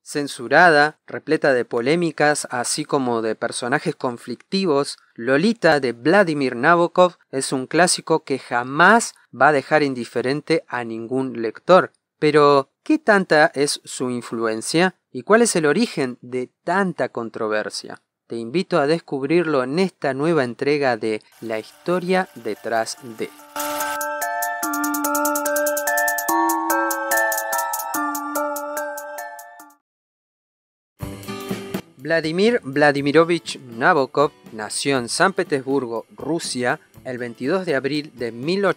Censurada, repleta de polémicas, así como de personajes conflictivos, Lolita de Vladimir Nabokov es un clásico que jamás va a dejar indiferente a ningún lector. Pero, ¿qué tanta es su influencia? ¿Y cuál es el origen de tanta controversia? Te invito a descubrirlo en esta nueva entrega de La historia detrás de... Vladimir Vladimirovich Nabokov nació en San Petersburgo, Rusia, el 22 de abril de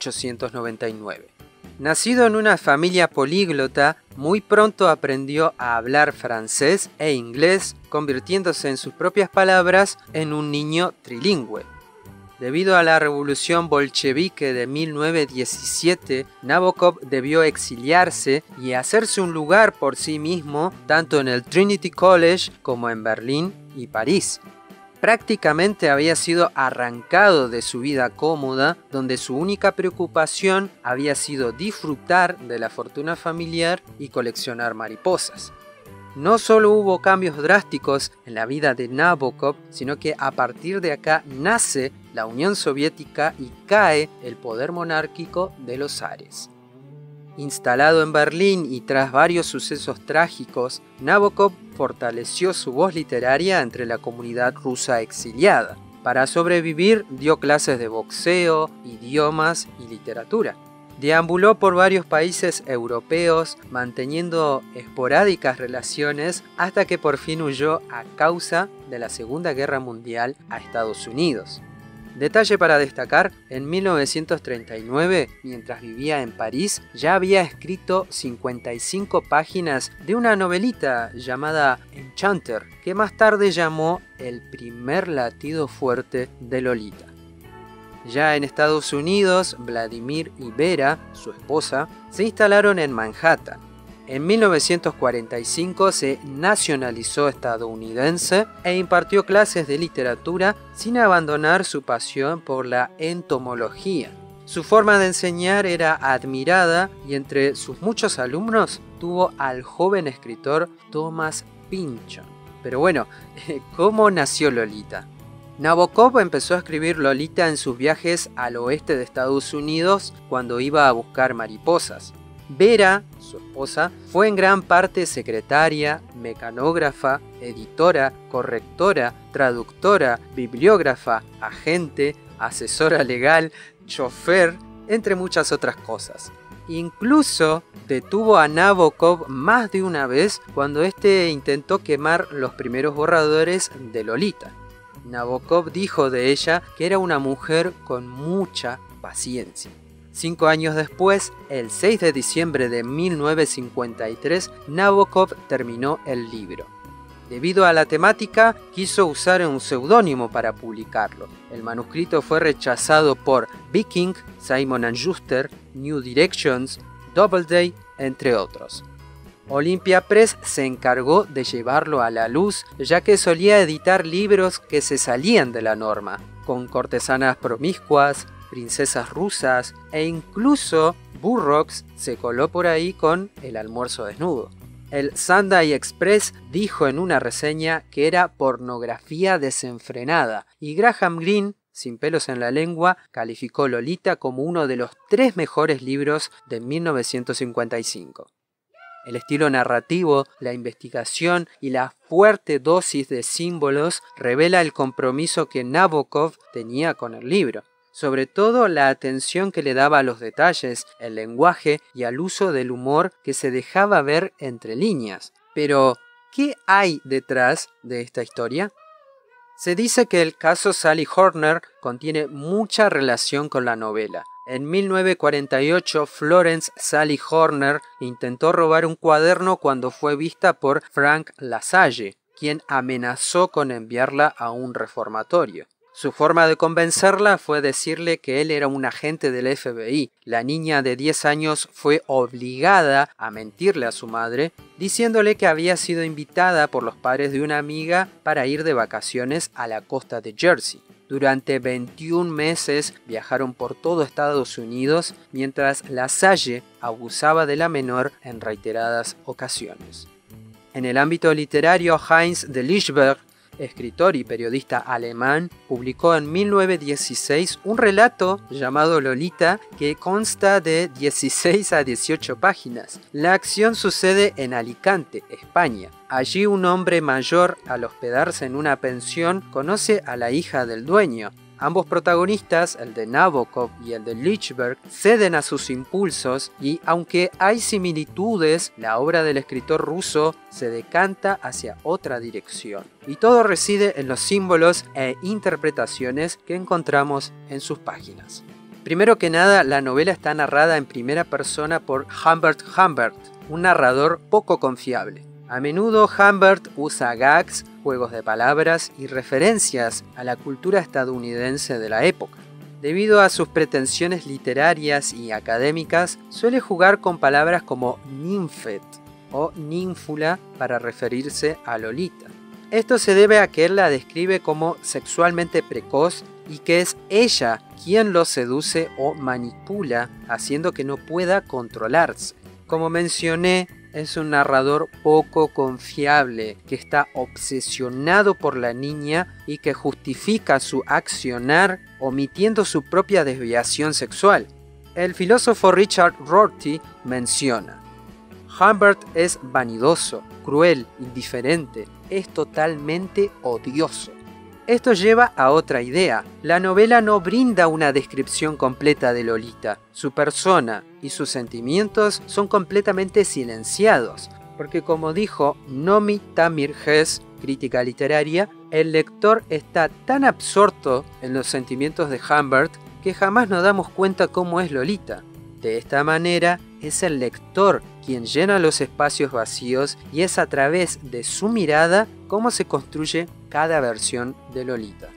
1899. Nacido en una familia políglota, muy pronto aprendió a hablar francés e inglés, convirtiéndose en sus propias palabras en un niño trilingüe. Debido a la revolución bolchevique de 1917, Nabokov debió exiliarse y hacerse un lugar por sí mismo tanto en el Trinity College como en Berlín y París. Prácticamente había sido arrancado de su vida cómoda, donde su única preocupación había sido disfrutar de la fortuna familiar y coleccionar mariposas. No solo hubo cambios drásticos en la vida de Nabokov, sino que a partir de acá nace la Unión Soviética y cae el poder monárquico de los zares. Instalado en Berlín y tras varios sucesos trágicos, Nabokov fortaleció su voz literaria entre la comunidad rusa exiliada. Para sobrevivir, dio clases de boxeo, idiomas y literatura. Deambuló por varios países europeos, manteniendo esporádicas relaciones hasta que por fin huyó a causa de la Segunda Guerra Mundial a Estados Unidos. Detalle para destacar, en 1939, mientras vivía en París, ya había escrito 55 páginas de una novelita llamada Enchanter, que más tarde llamó El primer latido fuerte de Lolita. Ya en Estados Unidos, Vladimir y Vera, su esposa, se instalaron en Manhattan. En 1945 se nacionalizó estadounidense e impartió clases de literatura sin abandonar su pasión por la entomología. Su forma de enseñar era admirada y entre sus muchos alumnos tuvo al joven escritor Thomas Pynchon. Pero bueno, ¿cómo nació Lolita? Nabokov empezó a escribir Lolita en sus viajes al oeste de Estados Unidos cuando iba a buscar mariposas. Vera, su esposa, fue en gran parte secretaria, mecanógrafa, editora, correctora, traductora, bibliógrafa, agente, asesora legal, chofer, entre muchas otras cosas. Incluso detuvo a Nabokov más de una vez cuando éste intentó quemar los primeros borradores de Lolita. Nabokov dijo de ella que era una mujer con mucha paciencia. 5 años después, el 6 de diciembre de 1953, Nabokov terminó el libro. Debido a la temática, quiso usar un seudónimo para publicarlo. El manuscrito fue rechazado por Viking, Simon & Schuster, New Directions, Doubleday, entre otros. Olympia Press se encargó de llevarlo a la luz, ya que solía editar libros que se salían de la norma, con cortesanas promiscuas, princesas rusas e incluso Burroughs se coló por ahí con El almuerzo desnudo. El Sunday Express dijo en una reseña que era pornografía desenfrenada y Graham Greene, sin pelos en la lengua, calificó Lolita como uno de los 3 mejores libros de 1955. El estilo narrativo, la investigación y la fuerte dosis de símbolos revela el compromiso que Nabokov tenía con el libro. Sobre todo la atención que le daba a los detalles, el lenguaje y al uso del humor que se dejaba ver entre líneas. Pero, ¿qué hay detrás de esta historia? Se dice que el caso Sally Horner contiene mucha relación con la novela. En 1948, Florence Sally Horner intentó robar un cuaderno cuando fue vista por Frank LaSalle, quien amenazó con enviarla a un reformatorio. Su forma de convencerla fue decirle que él era un agente del FBI. La niña de 10 años fue obligada a mentirle a su madre, diciéndole que había sido invitada por los padres de una amiga para ir de vacaciones a la costa de Jersey. Durante 21 meses viajaron por todo Estados Unidos mientras LaSalle abusaba de la menor en reiteradas ocasiones. En el ámbito literario, Heinz de Lichberg, escritor y periodista alemán, publicó en 1916 un relato llamado Lolita que consta de 16 a 18 páginas. La acción sucede en Alicante, España. Allí un hombre mayor, al hospedarse en una pensión, conoce a la hija del dueño. Ambos protagonistas, el de Nabokov y el de Lichberg, ceden a sus impulsos y, aunque hay similitudes, la obra del escritor ruso se decanta hacia otra dirección. Y todo reside en los símbolos e interpretaciones que encontramos en sus páginas. Primero que nada, la novela está narrada en primera persona por Humbert Humbert, un narrador poco confiable. A menudo Humbert usa gags, juegos de palabras y referencias a la cultura estadounidense de la época. Debido a sus pretensiones literarias y académicas, suele jugar con palabras como ninfet o ninfula para referirse a Lolita. Esto se debe a que él la describe como sexualmente precoz y que es ella quien lo seduce o manipula, haciendo que no pueda controlarse. Como mencioné, es un narrador poco confiable, que está obsesionado por la niña y que justifica su accionar omitiendo su propia desviación sexual. El filósofo Richard Rorty menciona: Humbert es vanidoso, cruel, indiferente, es totalmente odioso. Esto lleva a otra idea. La novela no brinda una descripción completa de Lolita. Su persona y sus sentimientos son completamente silenciados, porque como dijo Nomi Tamir Hess, crítica literaria, el lector está tan absorto en los sentimientos de Humbert que jamás nos damos cuenta cómo es Lolita. De esta manera, es el lector quien llena los espacios vacíos y es a través de su mirada cómo se construye cada versión de Lolita.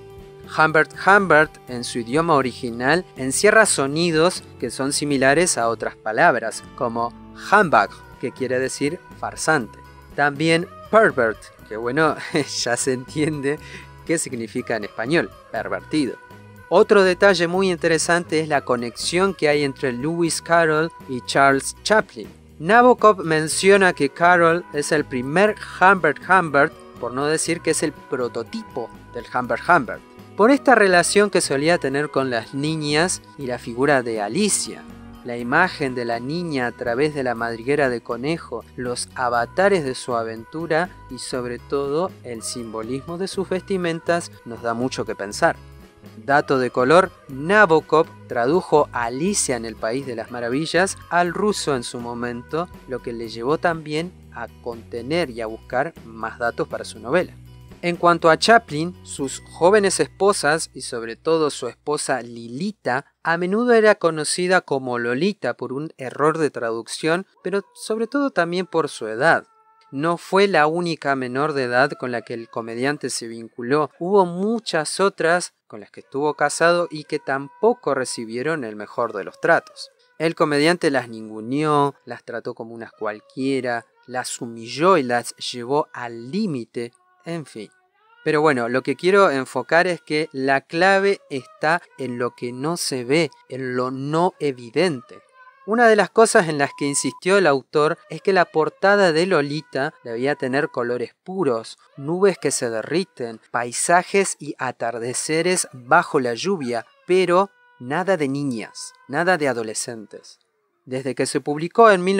Humbert Humbert, en su idioma original, encierra sonidos que son similares a otras palabras, como humbug, que quiere decir farsante. También pervert, que bueno, ya se entiende qué significa en español, pervertido. Otro detalle muy interesante es la conexión que hay entre Lewis Carroll y Charles Chaplin. Nabokov menciona que Carroll es el primer Humbert Humbert, por no decir que es el prototipo del Humbert Humbert, por esta relación que solía tener con las niñas y la figura de Alicia. La imagen de la niña a través de la madriguera de conejo, los avatares de su aventura y sobre todo el simbolismo de sus vestimentas nos da mucho que pensar. Dato de color, Nabokov tradujo Alicia en el País de las Maravillas al ruso en su momento, lo que le llevó también a contener y a buscar más datos para su novela. En cuanto a Chaplin, sus jóvenes esposas y sobre todo su esposa Lilita, a menudo era conocida como Lolita por un error de traducción, pero sobre todo también por su edad. No fue la única menor de edad con la que el comediante se vinculó. Hubo muchas otras con las que estuvo casado y que tampoco recibieron el mejor de los tratos. El comediante las ninguneó, las trató como unas cualquiera, las humilló y las llevó al límite, en fin. Pero bueno, lo que quiero enfocar es que la clave está en lo que no se ve, en lo no evidente. Una de las cosas en las que insistió el autor es que la portada de Lolita debía tener colores puros, nubes que se derriten, paisajes y atardeceres bajo la lluvia, pero nada de niñas, nada de adolescentes. Desde que se publicó en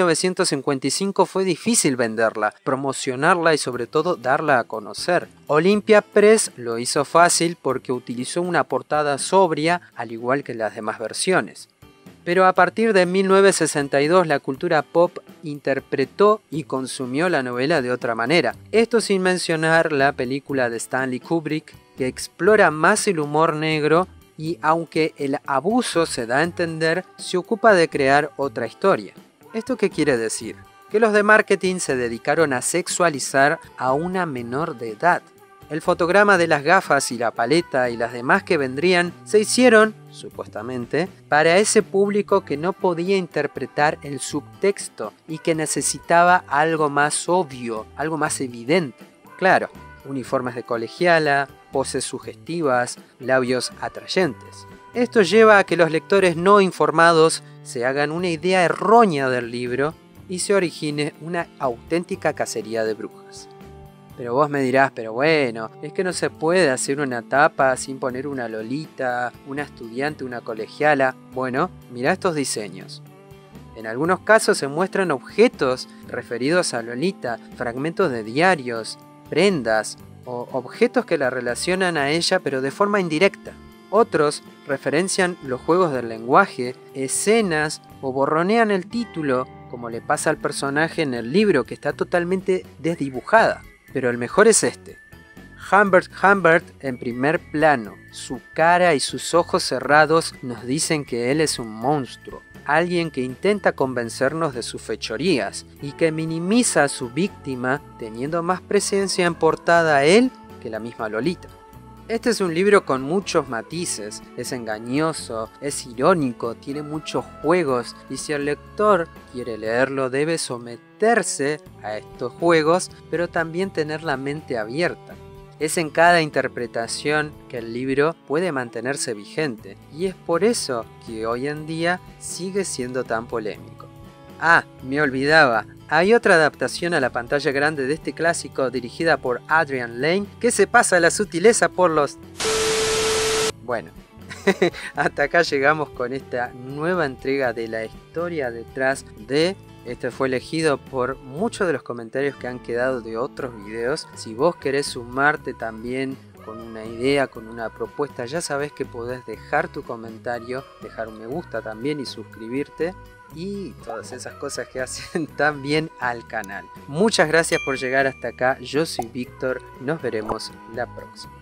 1955 fue difícil venderla, promocionarla y sobre todo darla a conocer. Olympia Press lo hizo fácil porque utilizó una portada sobria, al igual que las demás versiones. Pero a partir de 1962 la cultura pop interpretó y consumió la novela de otra manera. Esto sin mencionar la película de Stanley Kubrick, que explora más el humor negro y aunque el abuso se da a entender, se ocupa de crear otra historia. ¿Esto qué quiere decir? Que los de marketing se dedicaron a sexualizar a una menor de edad. El fotograma de las gafas y la paleta y las demás que vendrían se hicieron, supuestamente, para ese público que no podía interpretar el subtexto y que necesitaba algo más obvio, algo más evidente. Claro, uniformes de colegiala, poses sugestivas, labios atrayentes. Esto lleva a que los lectores no informados se hagan una idea errónea del libro y se origine una auténtica cacería de brujas. Pero vos me dirás, pero bueno, es que no se puede hacer una tapa sin poner una lolita, una estudiante, una colegiala. Bueno, mirá estos diseños. En algunos casos se muestran objetos referidos a Lolita, fragmentos de diarios, prendas o objetos que la relacionan a ella pero de forma indirecta. Otros referencian los juegos del lenguaje, escenas o borronean el título, como le pasa al personaje en el libro que está totalmente desdibujada. Pero el mejor es este. Humbert en primer plano. Su cara y sus ojos cerrados nos dicen que él es un monstruo. Alguien que intenta convencernos de sus fechorías y que minimiza a su víctima teniendo más presencia en portada a él que la misma Lolita. Este es un libro con muchos matices, es engañoso, es irónico, tiene muchos juegos y si el lector quiere leerlo debe someterse a estos juegos, pero también tener la mente abierta. Es en cada interpretación que el libro puede mantenerse vigente y es por eso que hoy en día sigue siendo tan polémico. Ah, me olvidaba. Hay otra adaptación a la pantalla grande de este clásico dirigida por Adrian Lane que se pasa la sutileza por los... Bueno, hasta acá llegamos con esta nueva entrega de la historia detrás de... Este fue elegido por muchos de los comentarios que han quedado de otros videos. Si vos querés sumarte también con una idea, con una propuesta, ya sabés que podés dejar tu comentario, dejar un me gusta también y suscribirte. Y todas esas cosas que hacen tan bien al canal. Muchas gracias por llegar hasta acá. Yo soy Víctor. Nos veremos la próxima.